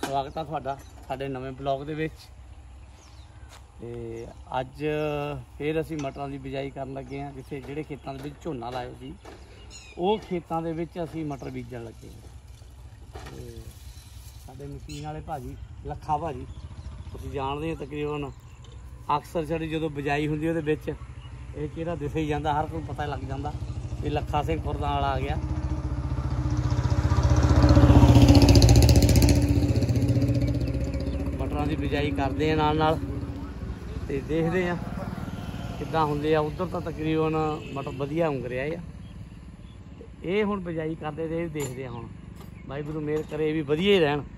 स्वागत है तुहाडा साडे नवें ब्लॉग दे विच। ते अज फिर असीं मटरां दी बिजाई करन लगे हां। जिथे जिहड़े खेतां दे विच झोना लाया सी ਉਹ खेतां दे विच असीं मटर बीजण लगे। ते साडे मशीन वाले भाजी लखा भाजी तुसीं जाणदे हो तकरीबन अक्सर साडी जदों बिजाई हुंदी ਉਹਦੇ ਵਿੱਚ ਇਹ ਚਿਹਰਾ दिस ही जांदा, हर कोई पता लग जांदा भी लखा सिंह खुरदां वाला आ गया। मटरां दी बिजाई करदे आ नाल ते देखदे आ किद्दां हुंदे आ। उधर तां तकरीबन मटर वधिया उंग रिहा आ। ये हुण बिजाई करदे ते देखदे आ हुण वाहिगुरू मेहर करे भी वधिया ही रहण।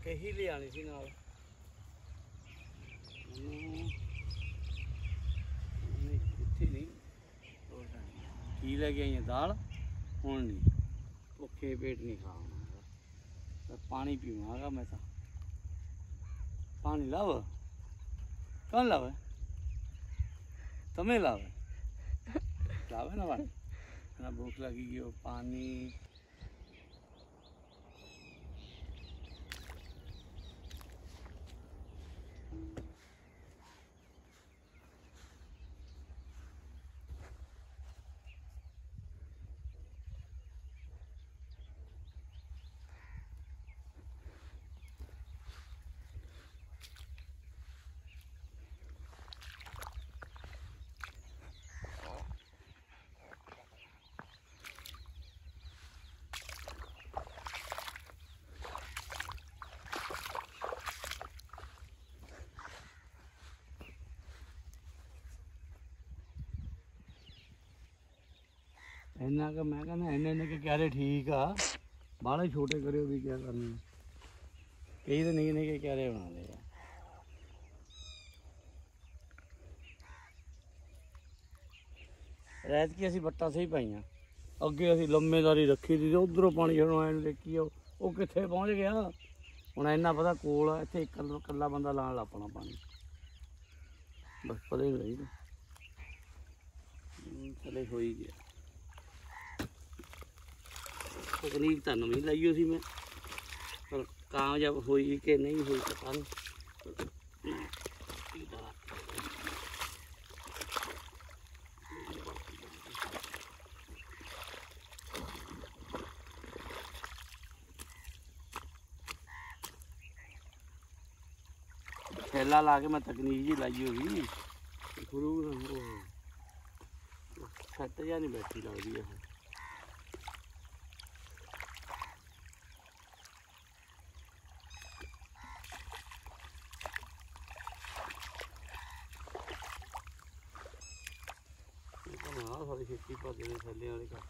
ਇਹੀ ਲਿਆਣੀ ਸੀ ਨਾਲ ਇੱਥੇ ਨਹੀਂ ਕੀ ਲੈ ਕੇ ਆਈਆਂ ਦਾਲ ਹੁਣ ਨਹੀਂ ਭੁੱਖੇ ਪੇਟ ਨਹੀਂ ਖਾਣਾ ਪਾਣੀ ਪੀਵਾਂਗਾ ਮੈਂ ਤਾਂ पानी लाओ कौन लाओ तुम्हें लाओ लाओ ना पानी ना भूख लगेगी वो पानी इन्ना का मैं कहना इन्ने के क्यारे ठीक आ बाले छोटे करो भी क्या करने कई तो निके निके क्यारे बना ले रैत की असी बट्टा सही पाइया अगे असी लम्मेदारी रखी थी उधरों पानी छड़ाने देखी वो कितने पहुँच गया हूँ इन्ना पता कोल इतने कला बंदा लाने लग पना पानी बस पता ही नहीं चले हो ही गया तकनीक तो नवी लाइयो सी मैं पर कामयाब हुई कि नहीं हुई पता नहीं थैला ला के मैं तकनीक जी लाई होगी गुरु सट जा नहीं बैठी लगती है सारी खेती भरते हैं थैले वाले कट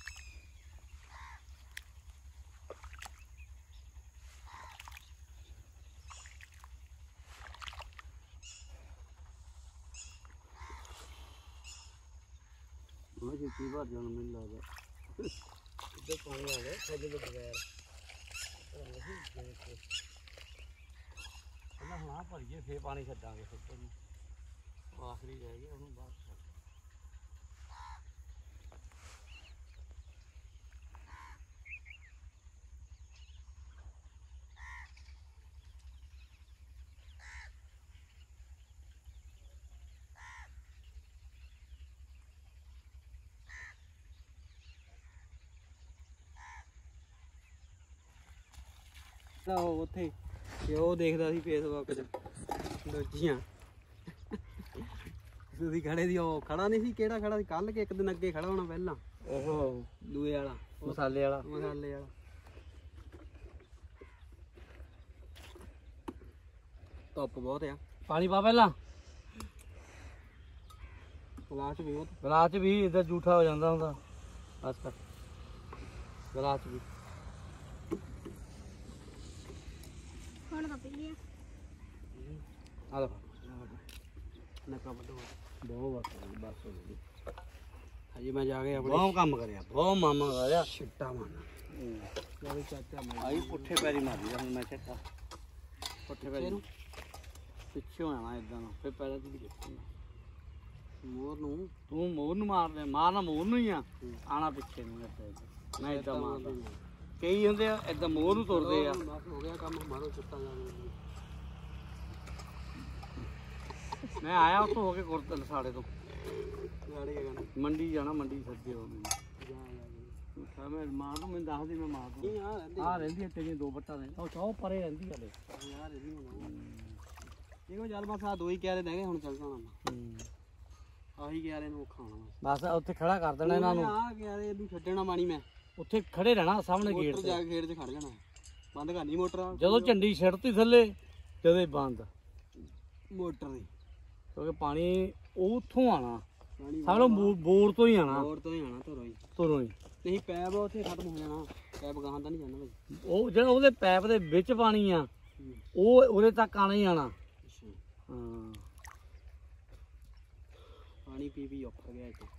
खेती भर जाना मैंने लगता इधर पानी आ गया थैले के बगैर हाँ भरीए फिर पानी छा आखिरी रह गया उन्होंने बाद ਉੱਥੇ ਤੇ ਉਹ ਦੇਖਦਾ ਸੀ ਫੇਸਬੁੱਕ 'ਚ ਦੂਜੀਆਂ ਤੁਸੀਂ ਖੜੇ ਸੀ ਉਹ ਖੜਾ ਨਹੀਂ ਸੀ ਕਿਹੜਾ ਖੜਾ ਸੀ ਕੱਲ ਕੇ ਇੱਕ ਦਿਨ ਅੱਗੇ ਖੜਾ ਹੋਣਾ ਪਹਿਲਾਂ ਉਹ ਦੂਏ ਵਾਲਾ ਮਸਾਲੇ ਵਾਲਾ ਧੁੱਪ ਬਹੁਤ ਆ ਪਾਣੀ ਪਾ ਪਹਿਲਾਂ ਗਲਾਸ 'ਚ ਵੀ ਇੱਧਰ ਜੂਠਾ ਹੋ ਜਾਂਦਾ ਹੁੰਦਾ ਬਸ ਕਰ ਗਲਾਸ 'ਚ ਵੀ आ लो नका बहुत बस हो गई हजी मैं जाके बहुत काम करया बहुत मामा करया छिट्टा मारना मेरे चाचा आई पुट्ठे पैरी मारी हूं मैं छिट्टा पुट्ठे पैरी पिछे होना इदां ना फिर पैर दी देखना मोर नु तू मोर नु मारना मोर नु ही आना पिछे नहीं मैं इदां मारदा कई होंदे इदां मोर नु तुरदे आ हो गया काम मारो छिट्टा मैं आया तो होके गुरदल साड़े तो मंडी जाना मंडी सज्जे हो मैं मार दूं मैं दस दी मैं मार दूं आ रही है तेरी दो बट्टा ने ओ चाह परे रही हले यार देखो चल बस आ दो ही क्यारे रह गए हुण चल जाना आही क्यारे नु खाना बस उत्थे खड़ा कर देना इन्हां नु आ क्यारे नु छड्डना मानी मैं उत्थे खड़े रहना सामने गेट ते जा के गेट ते खड़ जाना बंद करनी मोटर जदों झंडी छड़ती थल्ले जदे बंद मोटर दी क्योंकि पानी उतों आना सब बोर तो ही आना धुरों ही नहीं पैप उत्थे खत्म हो जाना पैप गाहां दा नहीं जाना वो जेड़ा ओहदे पैप दे विच पानी आ ਉਹ ਉਰੇ ਤੱਕ ਆਣਾ ਹੀ ਆਣਾ। ਅੱਛਾ ਹਾਂ ਪਾਣੀ ਪੀ ਪੀ ਔਖ ਗਿਆ ਇੱਥੇ।